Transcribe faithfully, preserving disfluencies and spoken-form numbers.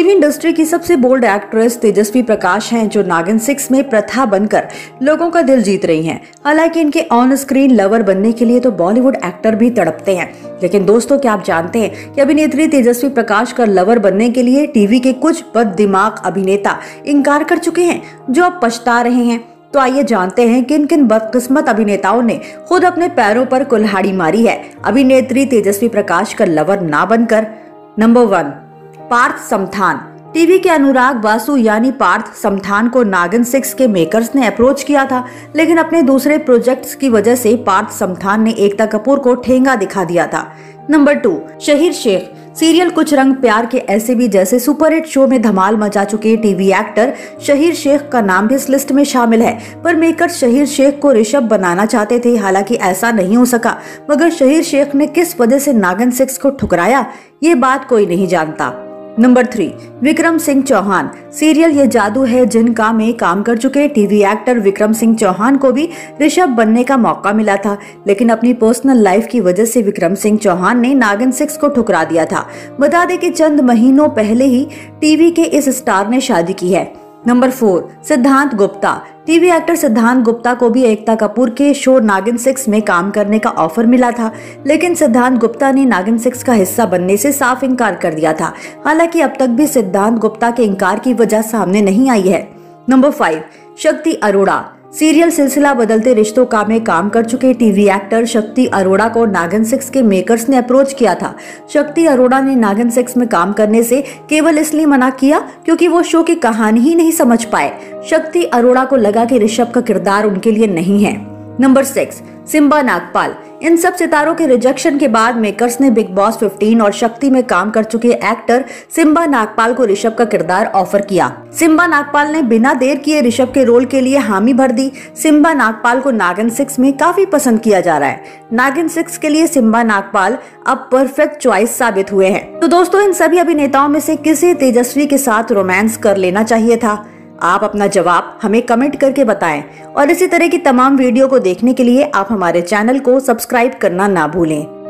TV industry की सबसे bold actress Tejasswi Prakash हैं, जो नागिन सिक्स में प्रथा बनकर लोगों का दिल जीत रही हैं। हालांकि इनके ऑन स्क्रीन लवर बनने के लिए तो बॉलीवुड एक्टर भी तड़पते हैं, लेकिन दोस्तों क्या आप जानते हैं कि अभिनेत्री तेजस्वी प्रकाश का लवर बनने के लिए टीवी के कुछ बददिमाग अभिनेता इनकार कर चुके हैं, जो अब पछता रहे हैं। तो आइए जानते हैं किन किन बदकिस्मत अभिनेताओं ने खुद अपने पैरों पर कुल्हाड़ी मारी है अभिनेत्री तेजस्वी प्रकाश का लवर ना बनकर। Number one, Parth Samthaan. TV के अनुराग बासु यानी पार्थ समथान को नागिन सिक्स के मेकर्स ने अप्रोच किया था, लेकिन अपने दूसरे प्रोजेक्ट्स की वजह से पार्थ समथान ने एकता कपूर को ठेंगा दिखा दिया था। Number two, Shaheer Sheikh. Serial कुछ रंग प्यार के ऐसे भी जैसे सुपरहिट शो में धमाल मचा चुके टीवी एक्टर शहीर शेख का नाम भी इस लिस्ट में शामिल है, पर मेकर शहीर शेख को ऋषभ बनाना चाहते थे। हालांकि ऐसा नहीं हो सका, मगर शहीर शेख ने किस वजह से नागिन सिक्स को ठुकराया, ये बात कोई नहीं जानता। Number three, Vikram Singh Chauhan. Serial ये जादू है जिनका में काम कर चुके टीवी एक्टर विक्रम सिंह चौहान को भी ऋषभ बनने का मौका मिला था, लेकिन अपनी पर्सनल लाइफ की वजह से विक्रम सिंह चौहान ने नागिन सिक्स को ठुकरा दिया था। बता दें कि चंद महीनों पहले ही टीवी के इस स्टार ने शादी की है। नंबर फोर, सिद्धांत गुप्ता। टीवी एक्टर सिद्धांत गुप्ता को भी एकता कपूर के शो नागिन सिक्स में काम करने का ऑफर मिला था, लेकिन सिद्धांत गुप्ता ने नागिन सिक्स का हिस्सा बनने से साफ इनकार कर दिया था। हालांकि अब तक भी सिद्धांत गुप्ता के इनकार की वजह सामने नहीं आई है। नंबर फाइव, शक्ति अरोड़ा। सीरियल सिलसिला बदलते रिश्तों का में काम कर चुके टीवी एक्टर शक्ति अरोड़ा को नागिन सिक्स के मेकर्स ने अप्रोच किया था। शक्ति अरोड़ा ने नागिन सिक्स में काम करने से केवल इसलिए मना किया क्योंकि वो शो की कहानी ही नहीं समझ पाए। शक्ति अरोड़ा को लगा कि ऋषभ का किरदार उनके लिए नहीं है। Number six, Simba Nagpal. इन सब सितारों के रिजेक्शन के बाद मेकर्स ने बिग बॉस फिफ्टीन और शक्ति में काम कर चुके एक्टर सिम्बा नागपाल को ऋषभ का किरदार ऑफर किया। सिम्बा नागपाल ने बिना देर किए ऋषभ के रोल के लिए हामी भर दी। सिम्बा नागपाल को नागिन सिक्स में काफी पसंद किया जा रहा है। नागिन सिक्स के लिए सिम्बा नागपाल अब परफेक्ट चॉइस साबित हुए हैं। तो दोस्तों, इन सभी अभिनेताओं में से किसे तेजस्वी के साथ रोमांस कर लेना चाहिए था? आप अपना जवाब हमें कमेंट करके बताएं, और इसी तरह की तमाम वीडियो को देखने के लिए आप हमारे चैनल को सब्सक्राइब करना ना भूलें।